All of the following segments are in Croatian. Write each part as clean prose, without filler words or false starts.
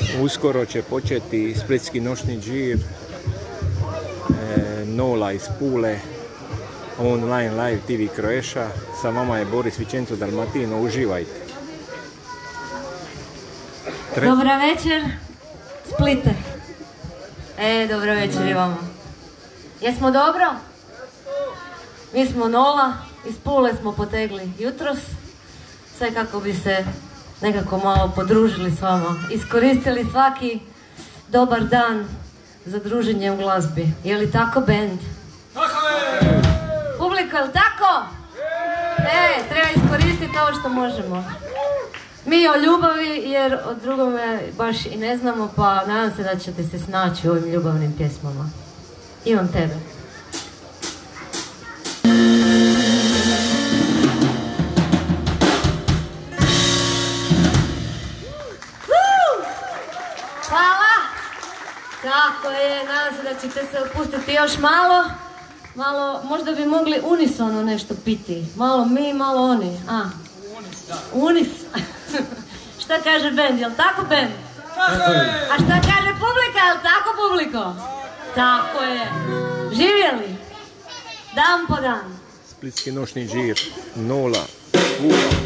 Uskoro će početi splitski noćni džir, Nola iz Pule, online live TV Croatia. Sa vama je Boris Vicenzo Dalmatino, uživajte. Dobra večer, Splite. Dobra večer i vama. Jesmo dobro? Mi smo Nola, iz Pule smo potegli jutros. Sve kako bi se nekako malo podružili s vama. Iskoristili svaki dobar dan za druženje u glazbi. Je li tako, band? Tako je! Publiko, je li tako? Treba iskoristiti ovo što možemo. Mi o ljubavi, jer o drugome baš i ne znamo, pa nadam se da ćete se snaći u ovim ljubavnim pjesmama. Imam tebe. Hvala! Tako je, nadam se da ćete se opustiti još malo. Možda bi mogli unisono nešto piti. Malo mi, malo oni. Unis, da. Unis. Šta kaže bend, jel tako bend? Tako je! A šta kaže publika, jel tako publiko? Tako je. Živjeli? Dan po dan. Splitski noćni džir, Nola, Pula.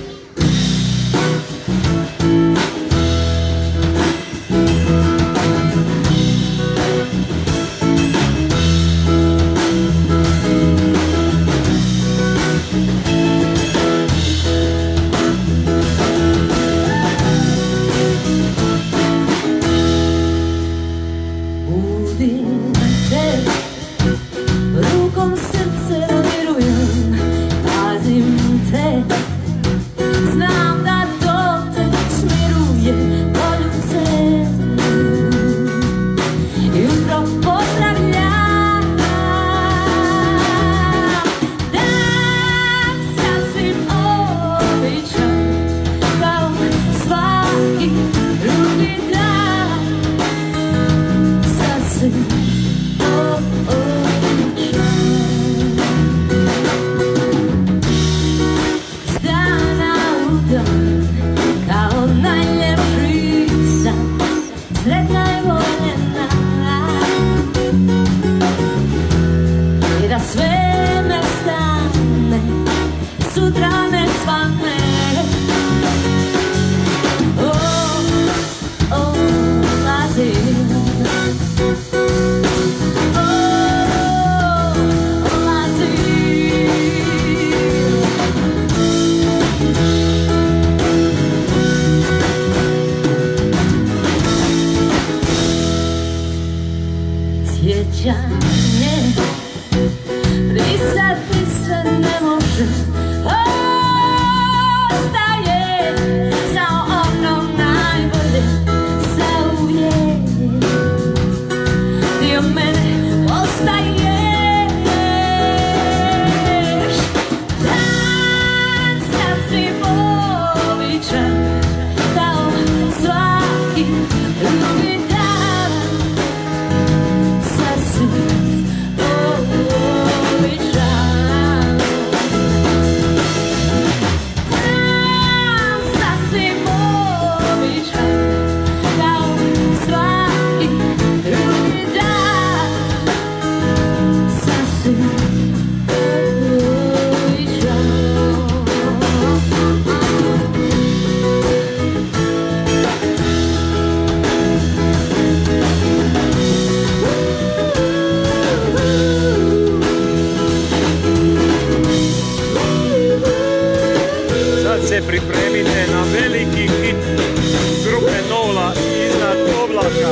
Pripremite na veliki hit grupe Nola, Iznad oblaka.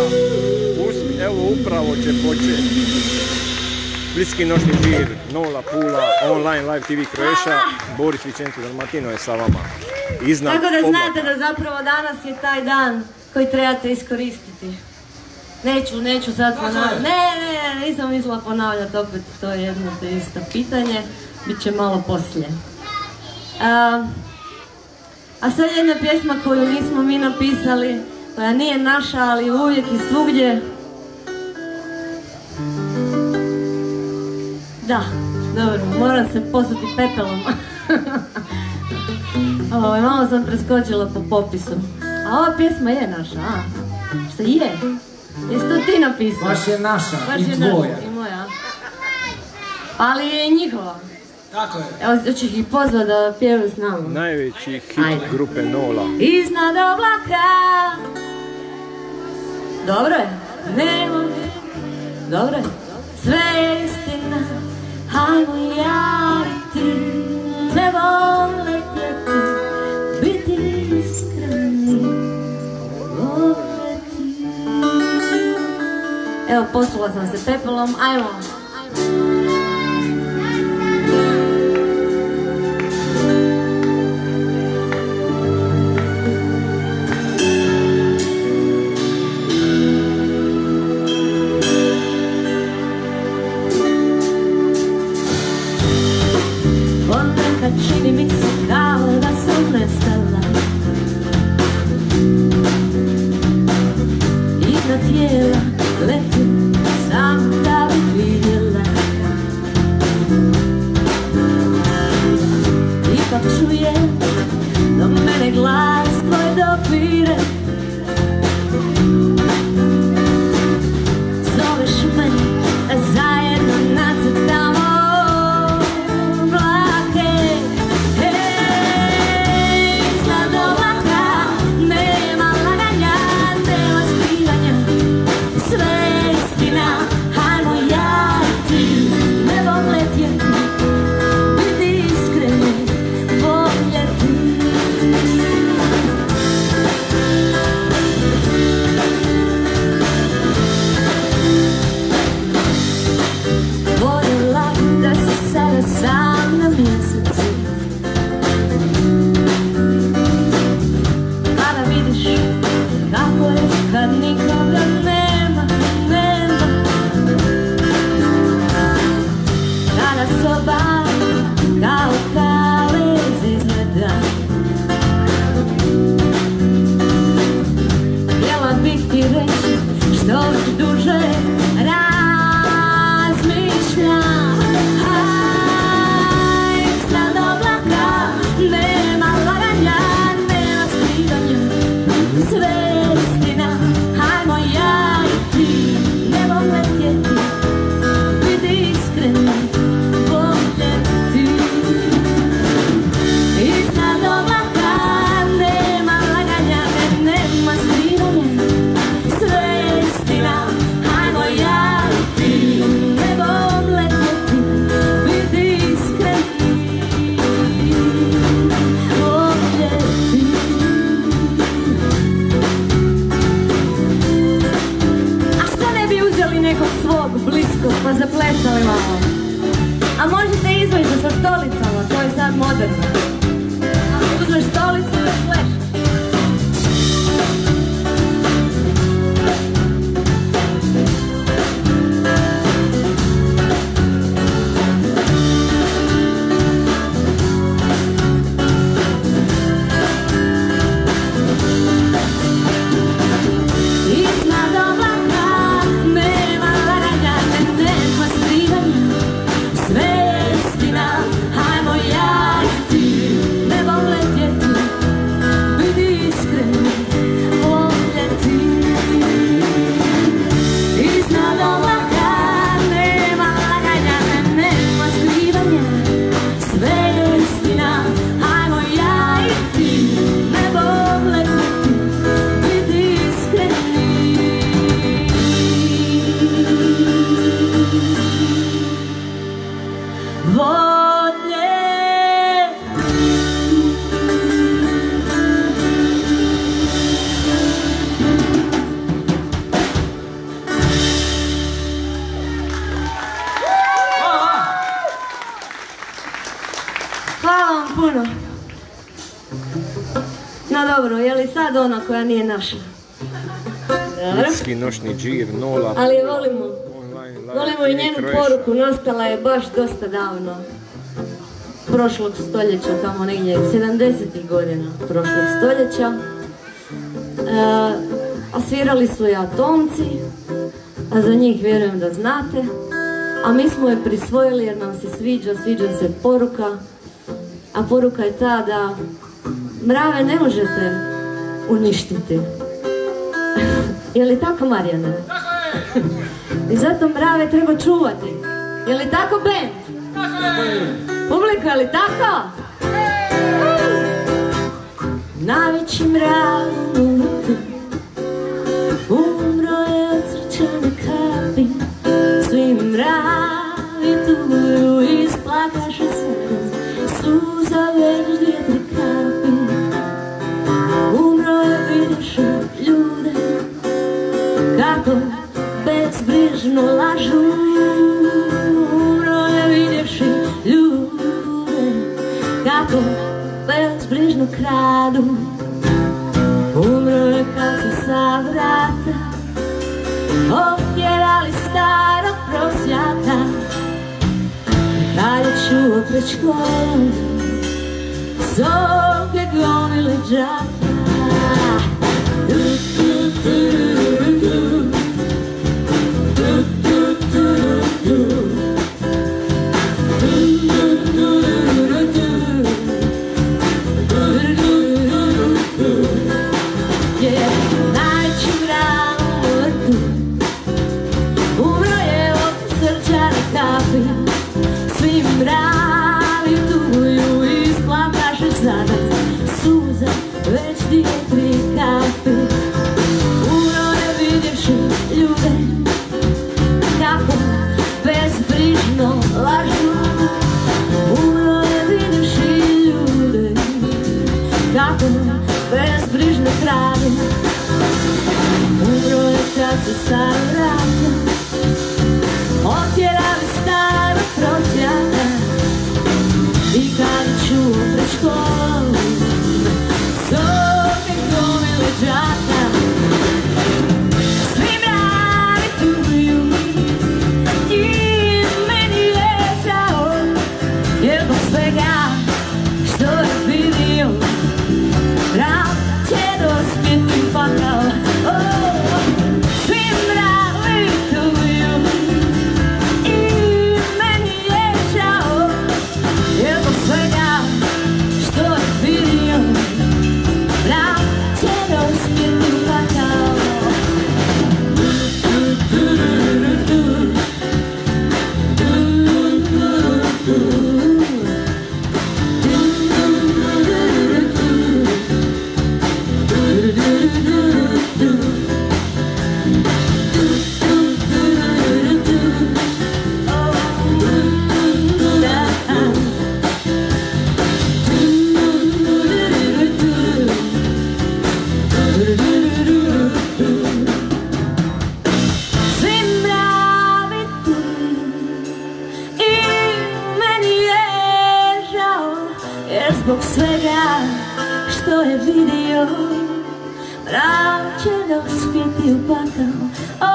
Evo upravo će početi. Splitski noćni džir, Nola, Pula, online live TV Croatia. Boris Vicenzo Dalmatino je sa vama. Iznad tako da oblaka. znate da zapravo danas je taj dan koji trebate iskoristiti. Neću sad ponavljati. Ne, nisam mislila ponavljati opet, to je jedno te isto pitanje. Biće malo poslije. A sad jedna pjesma koju nismo mi napisali, koja nije naša, ali uvijek i svugdje. Da, dobro, moram se posuti pepelom. Malo sam preskočila po popisu. A ova pjesma je naša, a? Šta je? Jesi to ti napisao? Baš je naša Baš i je tvoja. naša i moja. Ali je i njihova. Tako je. Evo, hoćeš ih pozvat da pjevaju s nama. Najveći hit Ajde. grupe Nola. Iznad oblaka. Dobro je. Nemo. Dobro je. Sve je istina. Hajmo ja i ti. Ne vole letjeti. Biti iskreni. Voleti. Evo, posula sam se pepelom. Ajmo. Ponekad čini mi se kao da sam nestala. Iznad tijela letim sam da bi vidjela. Ipak čujem do mene glas tvoj dopire. Zoveš mene da zajedno nacrtamo oblake. Iznad oblaka nema laganja, nema skrivanja. Sve je istina, hajmo ja i ti. Nebo letjeti, biti iskreni, voljeti. Voljela bi da si sada sam na mjesecu, pa da vidiš kako je kad nikoga nema, nema. Kada soba kao kavez izgleda. Htjela bih ti reći što duže razmišljam. Iznad oblaka nema laganja, nema skrivanja. Sve je istina, hajmo ja i ti. Nebo letjeti, biti iskreni, voljeti. Iznad oblaka nema laganja, nema skrivanja. Sve je istina, hajmo ja i ti. Nebo letjeti, biti iskreni, voljeti. A što ne bi uzeli nekog svog bliskog pa zaplesali malo? A možete izvojiti sa stolicama, to je sad moderno. Uzmeš stolicu i zaplešaš. Iznad oblaka nema laganja, nema skrivanja. Sve je istina, hajmo ja i ti. Nebo letjeti, biti iskreni, voljeti. Iznad oblaka nema laganja, nema skrivanja. Sve je istina, hajmo ja i ti. Nebo letjeti, biti iskreni, hvala vam puno. No dobro, je li sad ona koja nije naša? Dobro. Hitski noćni džir Nola. Ali je volimo. Online live Volimo i njenu Croatia. poruku, nastala je baš dosta davno. Prošlog stoljeća, tamo negdje 70. godina prošlog stoljeća. A svirali su je Atomci, a za njih vjerujem da znate. A mi smo je prisvojili jer nam se sviđa se poruka. A poruka je ta da mrave ne možete uništiti. Je li tako, Marijana? Tako je! I zato mrave treba čuvati. Je li tako, bend? Tako je! Publika, je li tako? Najveći mrav u vrtu umro je od srčane kapi. Svi mravi tuguju, isplakaše se, suza već 2-3 kapi. Umro je vidjevši ljude kako bezbrižno lažu. Umro je vidjevši ljude kako bezbrižno kradu. Umro je kad su sa vrata otjerali starog prosjaka. Kad je čuo pred školom zove gomile džaka. Svi mravi tuguju, isplakaše sada suza već 2-3 kapi. Umro je vidjevši ljude kako bezbrižno lažu. Umro je vidjevši ljude kako bezbrižno kradu. Umro je kad su sa vrata otjerali starog prosjaka. I kad je čuo pred školom zove gomile džaka. Svi mravi tuguju i meni je žao, jer zbog svega što je vidio mrav će dospjeti u pakao. Svi mravi tuguju i meni je žao, jer zbog svega što je vidio mrav će dospjeti u pakao. Zbog svega što je vidio mrav će dospjeti u pakao.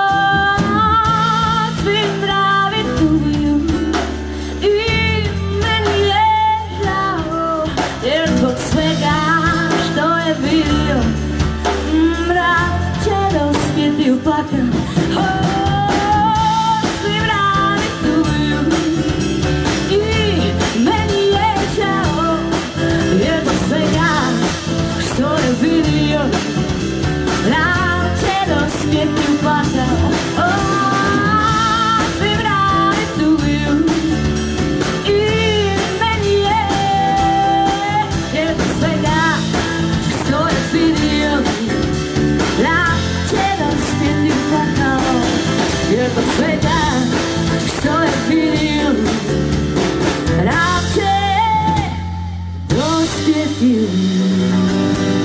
Svi mravi tuguju i meni je žao, jer zbog svega što je vidio mrav će dospjeti u pakao. Svi mravi tuguju i meni je žao, jer zbog svega što je vidio mrav će dospjeti u pakao. Svi mravi tuguju i meni je, jer zbog svega što je vidio mrav će dospjeti u pakao. Jer zbog svega što je vidio mrav će dospjeti u pakao.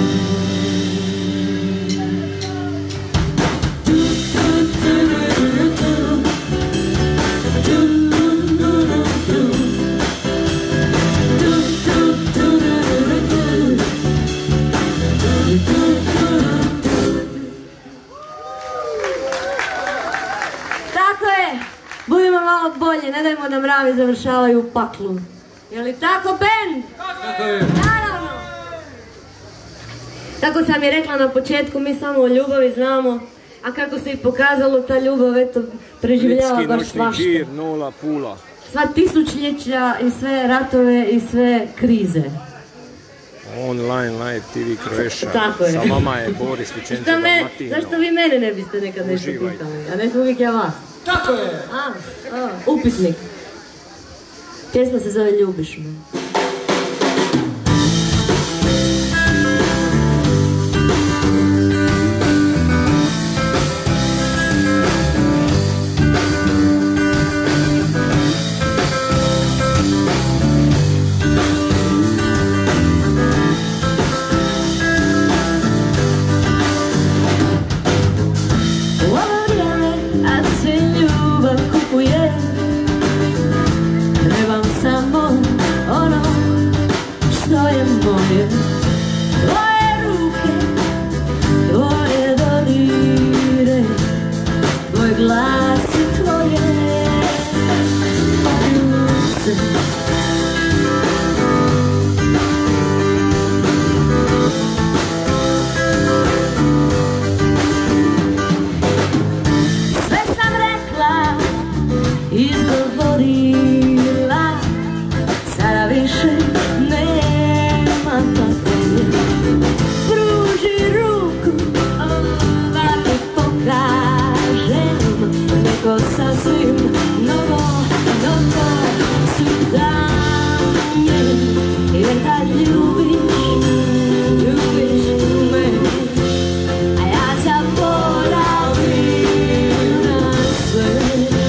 Tako je, budimo malo bolje, ne dajmo da mravi završavaju u paklu. Je li tako, bend? Tako je! Naravno! Kako sam je rekla na početku, mi samo o ljubavi znamo, a kako se i pokazalo, ta ljubav, eto, preživljava Splitski baš noćni svašta. džir, Nola, Pula. Sva tisućljeća i sve ratove i sve krize. Online Live TV Croatia. Tako je. Sa vama je Boris Vičenco Dalmatino. Zašto vi mene ne biste nekad nešto Uživajte. pitali? A ne sam uvijek ja vas. Tako je! Upitnik. Pjesma se zove Ljubiš me. Trebam samo ono što je moje, tvoje ruke, tvoje dodire, tvoj glas i tvoje ljubce. Sve sam rekla, izgovorila, sada više nema papelje. Pruži ruku, da ti pokažem neko sasvim novo, novo svitanje. Jer kad ljubiš, ljubiš me, a ja zaboravim na sve.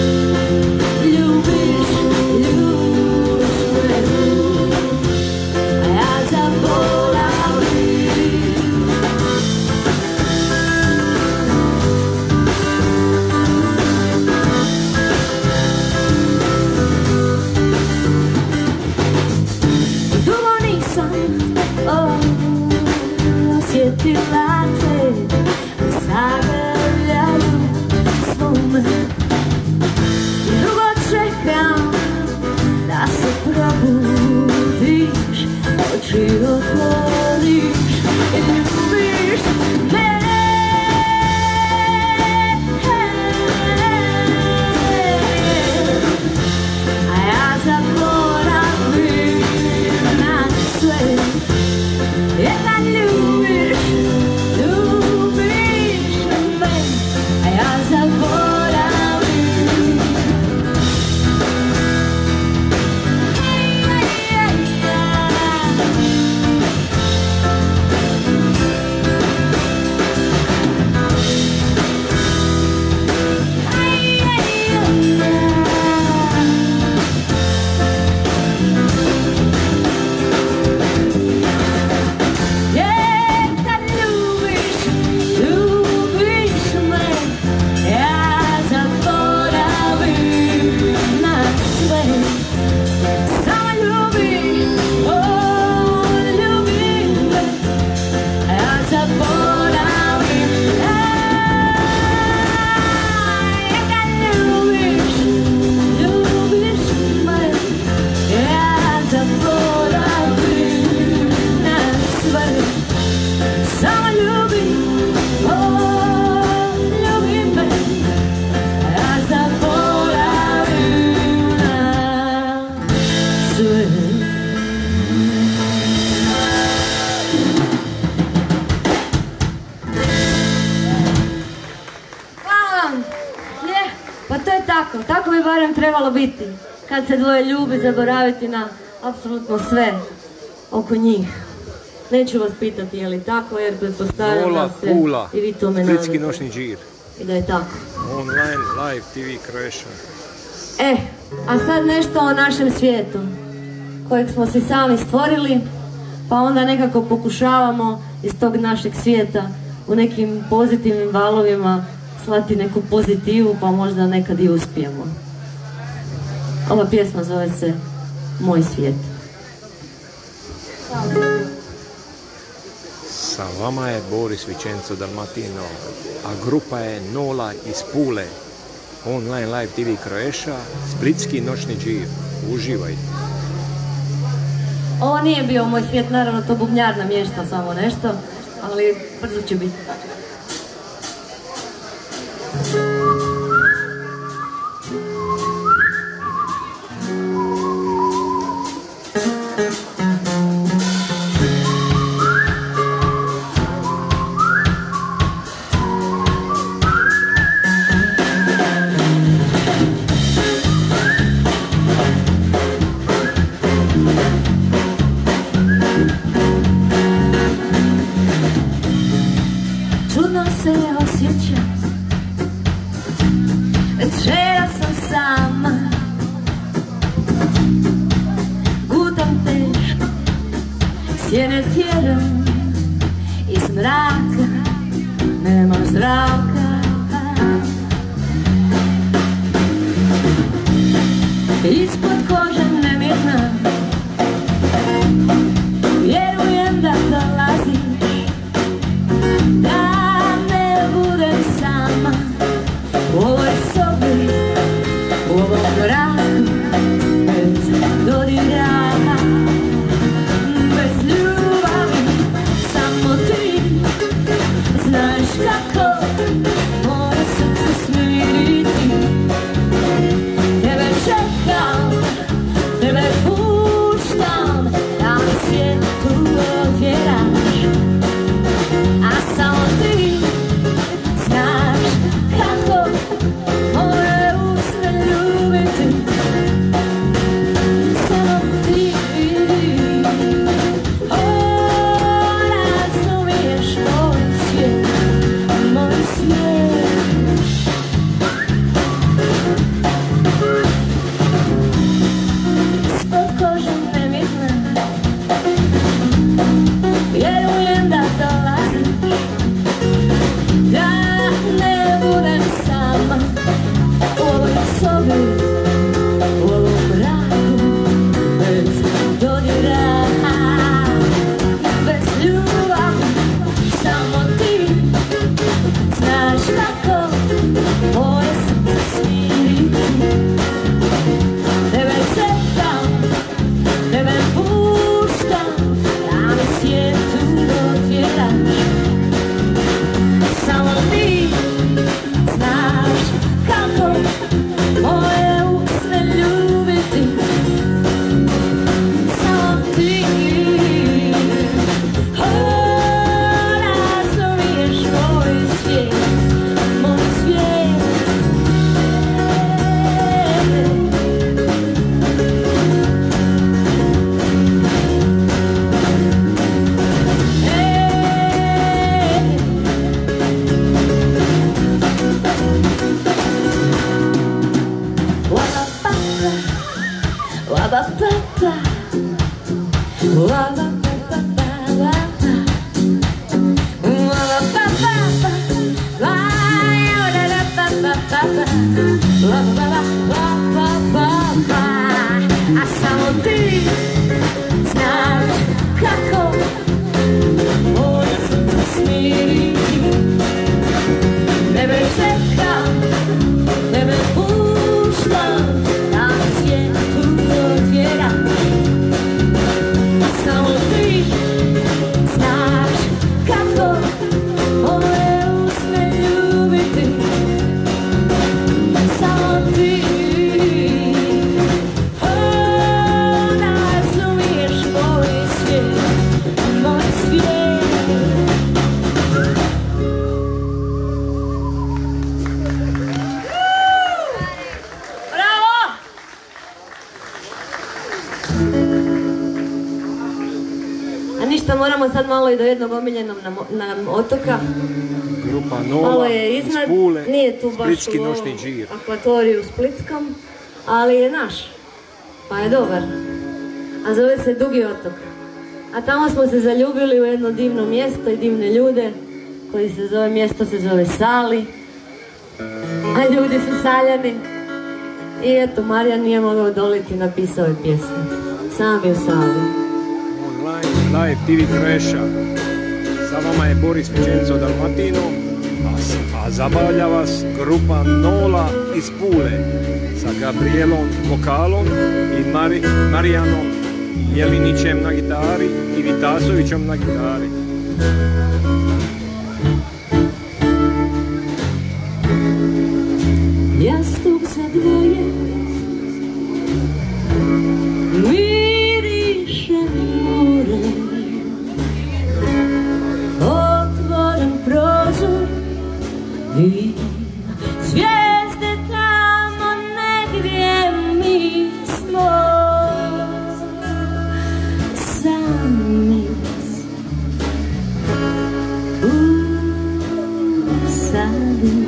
Osjetila te zagrljaju svome. Dugo čekam da se probudiš, oči otvoriš i ljubiš mene. A ja zaboravim na sve. Jer kad ljubiš, ljubiš me, a ja zaboravim. Tako bi barem trebalo biti. Kad se dvoje ljubi, zaboraviti na apsolutno sve oko njih. Neću vas pitati je li tako, jer pretpostavljam da se Pula, i vi tome Splitski nadate. noćni džir. I da je tako. Online Live TV Croatia. A sad nešto o našem svijetu, kojeg smo si sami stvorili, pa onda nekako pokušavamo iz tog našeg svijeta u nekim pozitivnim valovima slati neku pozitivu, pa možda nekad i uspijemo. Ova pjesma zove se Moj svijet. Sa vama je Boris Vičenco Dalmatino, a grupa je Nola iz Pule. Online Live TV Croatia, Splitski noćni džir. Uživajte. Ovo nije bio Moj svijet, naravno to bubnjar namješta samo nešto, ali brzo će biti. zraka. Ispod kože nemirna, vjerujem da dolaziš, da ne budem sama u ovoj sobi, u ovom mraku, bez dodiraka, bez ljubavi, samo ti znaš kako moje srce smiriti. Tebe čekam, tebe puštam, da mi svijetu otvjeraš, a samo ti znaš kako moje usne ljubiti. Samo ti, razumiješ moj svijet, moj svijet. Ispod kože nemirna, vjerujem da dolaziš, da ne budem sama u ovoj sobi, u ovom mraku, bez dodiraka, bez ljubavi, samo ti znaš kako moje srce smiriti. Tebe čekam, tebe puštam, da mi svijetu otvjeraš, samo ti znaš kako moje usne ljubiti. Samo ti, razumiješ moj svijet, moj svijet. A samo ti znaš kako moje srce smiriti. Tebe čekam, tebe puštam, da mi svijetu otvjeraš, samo ti znaš kako moje usne ljubiti. Samo ti razumiješ moj svijet, moj svijet. Bravo! A ništa, moramo sad malo i do jednog omiljenog nam otoka. Grupa Malo Nova je iz iznad, Pule, nije tu baš Splitski u noćni ovom džir. akvatoriju splitskom, ali je naš, pa je dobar. A zove se Dugi otok. A tamo smo se zaljubili u jedno divno mjesto i divne ljude, mjesto se zove Sali, a ljudi su Saljani. I eto, Marijan nije mogao odoliti, napisao je pjesmu. Sam je u Sali. Live TV Kreša. Sa vama je Boris Vičenco Dalmatino, a zabavlja vas grupa Nola iz Pule sa Gabrielom vokalom i Marijanom Jelinićem na gitari i Vitasovićem na gitari. Jastuk za dvoje miriše more, otvoren prozor i zvijezde tamo negdje mi smo sami u sali.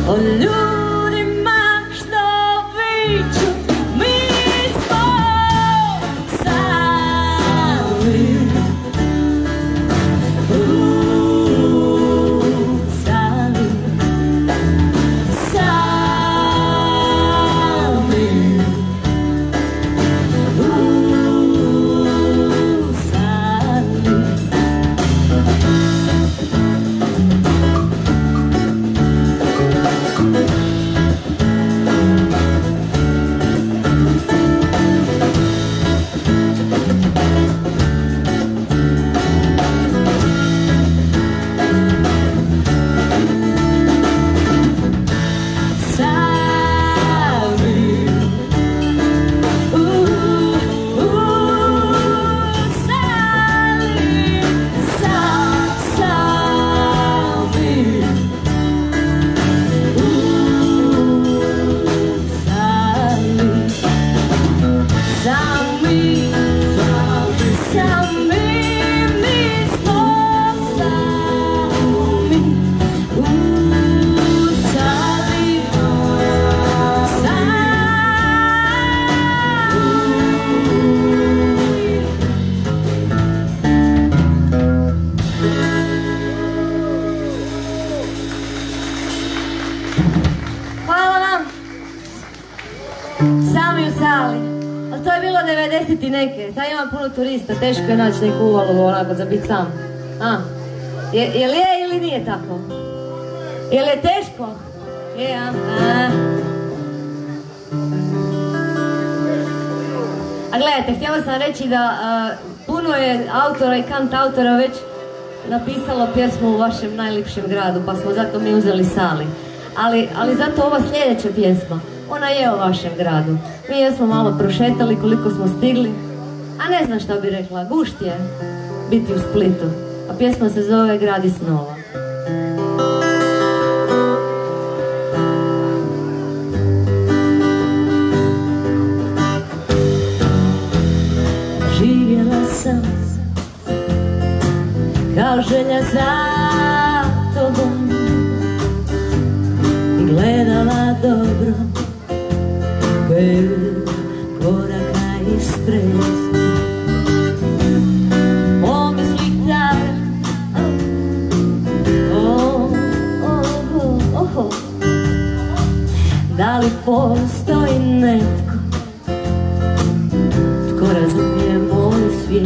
o ljudima što viču, mi smo sami. Sami. Sami u sali. Ali to je bilo 90 i neke. Sad imam puno turista, teško je naći neku uvalu onako za biti sam. Jel je ili nije tako? Jel je teško? Je, A gledajte, htjela sam reći da puno je autora i kantautora već napisalo pjesmu u vašem najljepšem gradu, pa smo zato mi uzeli Sali. Ali zato ova sljedeća pjesma, ona je o vašem gradu. Mi jesmo malo prošetali koliko smo stigli, a ne znam šta bi rekla, gušt je biti u Splitu. A pjesma se zove Grad iz snova. Živjela sam kao želja za tobom i gledala dobro pet koraka ispred. Pomislih da da li postoji netko tko razumije moj svijet?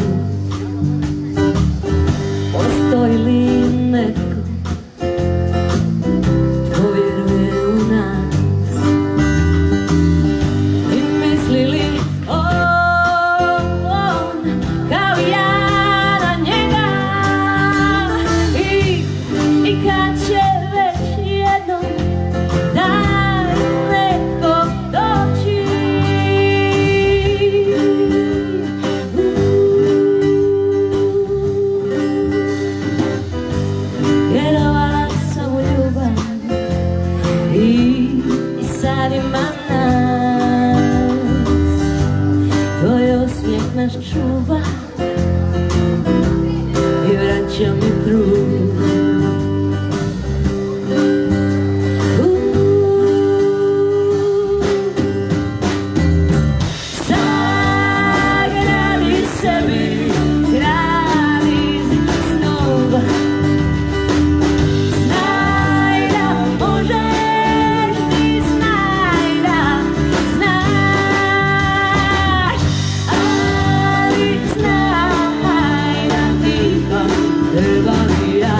Postoji li netko tko vjeruje u nas? I misli li on kao ja na njega? I kad će već jednom da netko doći? Vjerovala sam u ljubav i sad ima nas. Tvoj osmijeh nas čuva i vraća mi trud. Sagradi sebi grad iz snova. Znaj da možeš i znaj da znaš, ali znaj da ti to trebam i ja.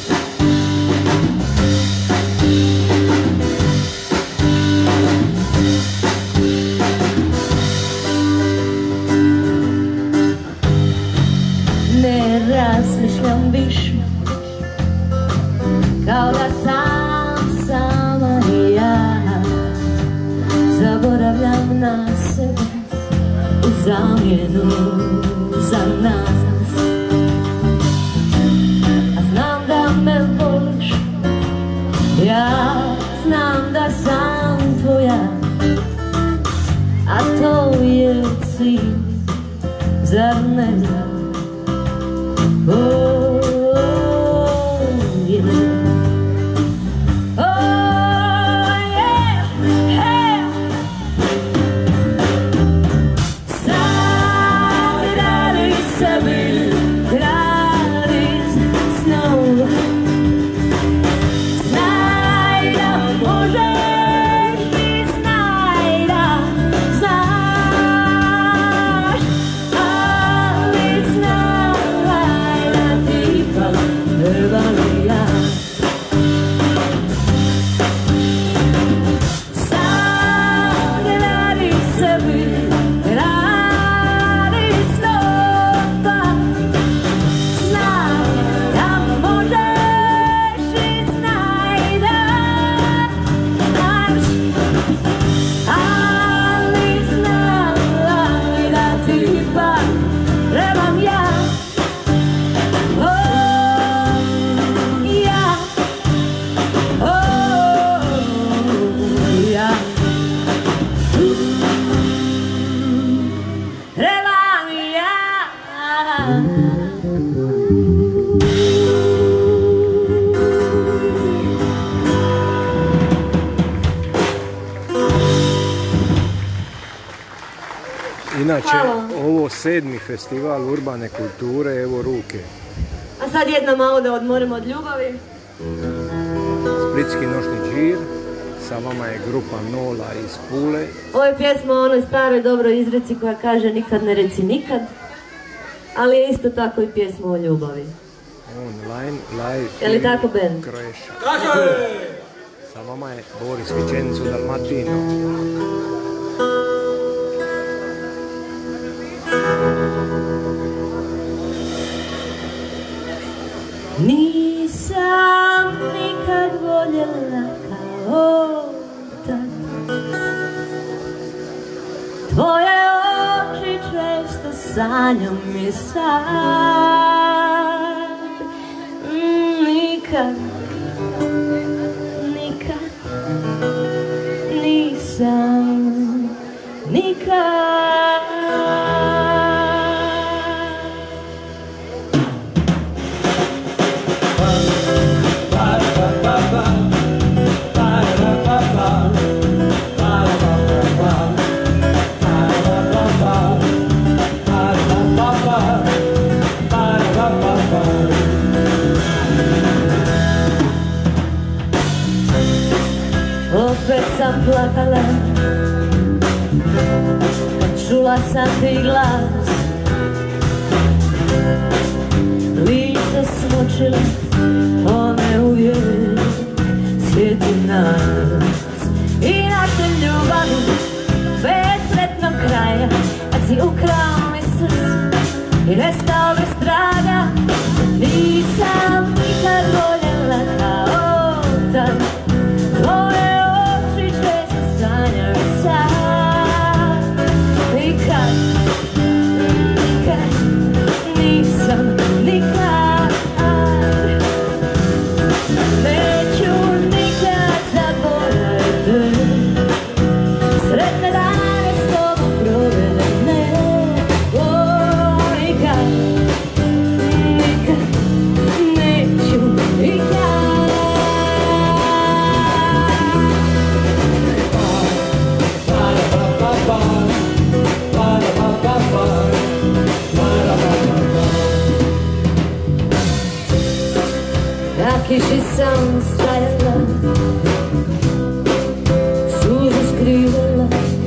Ne razmišljam više kao da sam sama i ja. Zaboravljam na sebe u zamjenu za nas. A znam da me voliš, ja znam da sam tvoja, a to je cilj, zar ne? Oh, yeah. Oh, Inače, Halo. ovo 7. festival urbane kulture, evo ruke. A sad jedna malo da odmorimo od ljubavi. Splitski noćni džir, sa vama je grupa Nola iz Pule. Ovo je pjesma o onoj staroj dobroj izreci koja kaže nikad ne reci nikad. Ali je isto tako i pjesma o ljubavi. Online, live, Je li tako, Ben? Croatia. Tako je! Sa vama je Boris Vicenzo Dalmatino. Nisam nikad voljela kao tad. Tvoje oči često sanjam i sad. Nikad, nikad, nisam, nikad. Opet sam plakala, čula sam ti glas, lice smučila, one uvijek sjeti nas. I naše ljubavi, bez sretnog kraja, kad si ukrao mi srce i nestao bez traga. Nisam nikad voljela kao tad. Tvoje oči često sanjam i sad. Nikad, nikad, nisam, nikad. Neću nikad zaboraviti sretne dane s tobom provedene. Nikad, nikad, neću nikad. Na kiši sam stajala, suze skrivala,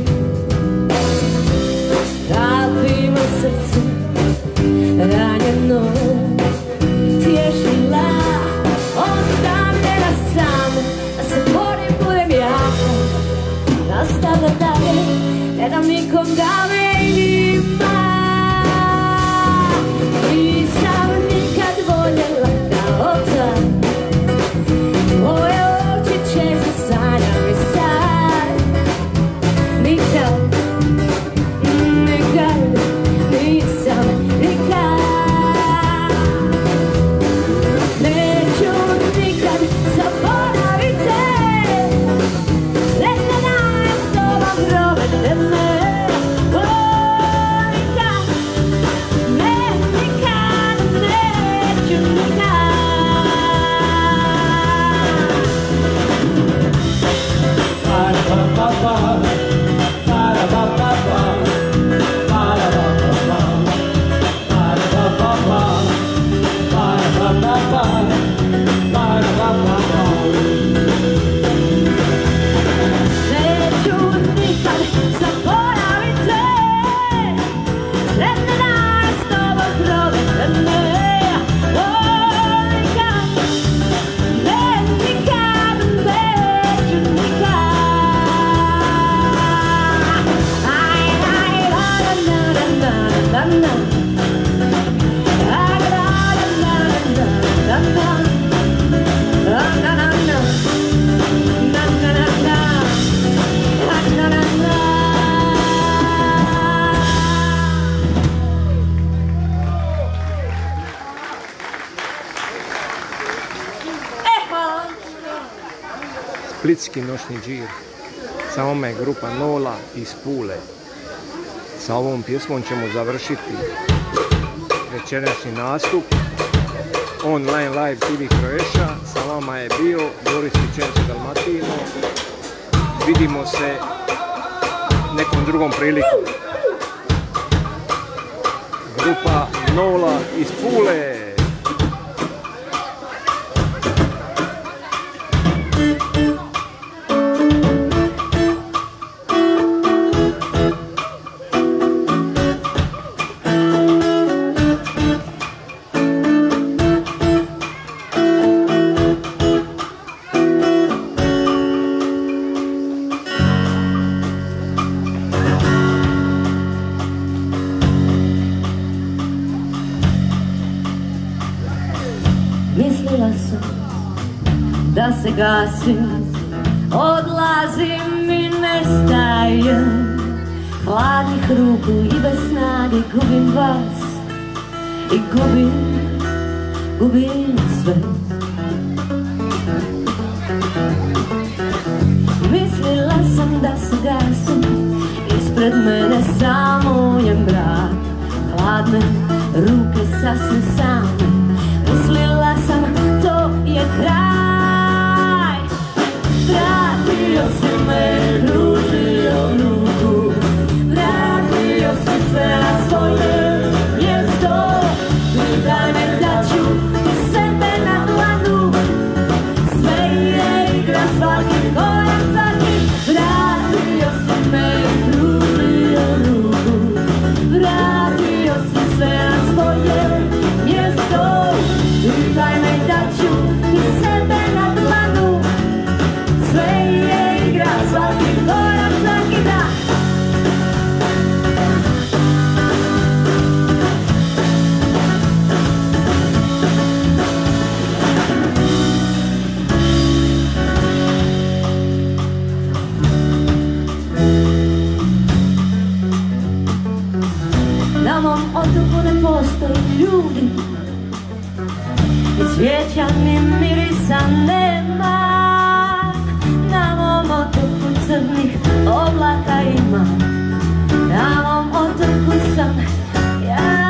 tapima srce ranjeno tješila. Ostavljena sama, da se borim, budem jaka, nastavlja dalje, ne dam nikom da me ima. Nisam nikad voljela kao tad. Tvoje oči često sanjam i sad. Nikad, nikad, nisam nikad. Neću nikad zaboraviti sretne dane s tobom provedene. Nikad, ne, nikad, neću nikad. Neću nikad zaboraviti sretne dane s tobom provedene. Nikad, ne, nikad, neću nikad. Aj, aj, la, la, la, la, la, la. Aj, la, la, la, la, la, la. La, la, la, la. La, la, la, la. La, la, la, la. Hvala. Splitski noćni džir. Sa vama je grupa Nola iz Pule. Sa ovom pjesmom ćemo završiti večerašnji nastup. Online live TV Croatia. Sa vama je bio Boris Vicenzo Dalmatino. Vidimo se nekom drugom prilikom. grupa Nola iz Pule. Mislila sam da se gasim, odlazim i nestajem, hladnih ruku i bez snage gubim vas i gubim sve. Mislila sam da se gasim, ispred mene samo je mrak, hladne ruke sasvim same. Mislila sam, to je kraj. Vratio si me, pružio ruku, vratio si sve na svoje mjesto. Pitaj me da ću ti sebe na dlanu, sve je igra, svaki korak, svaki. Vratio si me, pružio ruku, vratio si sve na svoje mjesto. Pitaj me da ću ti sebe na dlanu, sve je igra, svaki korak, svaki dan. Na mom otoku ne postoji ljudi, i svijeća ni mirisa nema. Na mom otoku crnih oblaka ima, na mom otoku sam ja.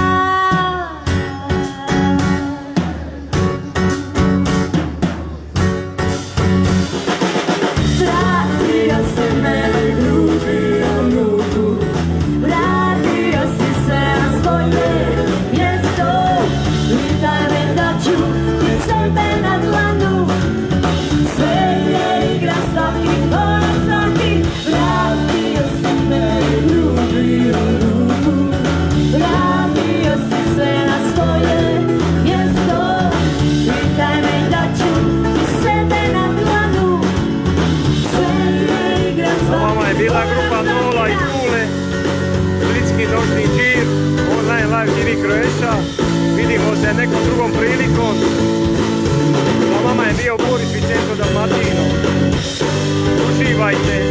Vratio si me, pružio ruku, vratio si se na svoje mjesto. Pitaj me da ću ti sebe na dlanu, sve je igra, svaki korak, svaki. Vratio si me, pružio ruku, vratio si sve na svoje mjesto. Pitaj me da ću ti sebe na dlanu, sve je igra, svaki. Vama je bila grupa Nola iz Pule, Splitski noćni džir, online live TV Croatia. Vidimo se nekom drugom prilikom. Sa vama je bio Boris Vicenzo Dalmatino. Uživajte.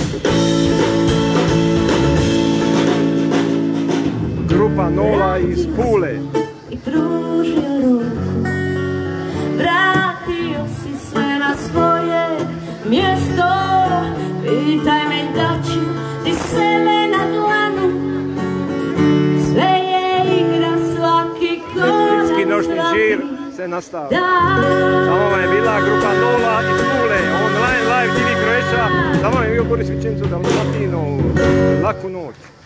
Grupa Nola iz Pule. I pružio ruku, vratio si sve na svoje mjesto. Pitaj me da ću ti sebe na dlanu, sve je igra, svaki korak, Splitski noćni žir se nastavlja. Sa vama je bila grupa Nola iz Pule, online live TV Croatia. Sa vama je bio Boris Vicenzo Dalmatino. Laku noć.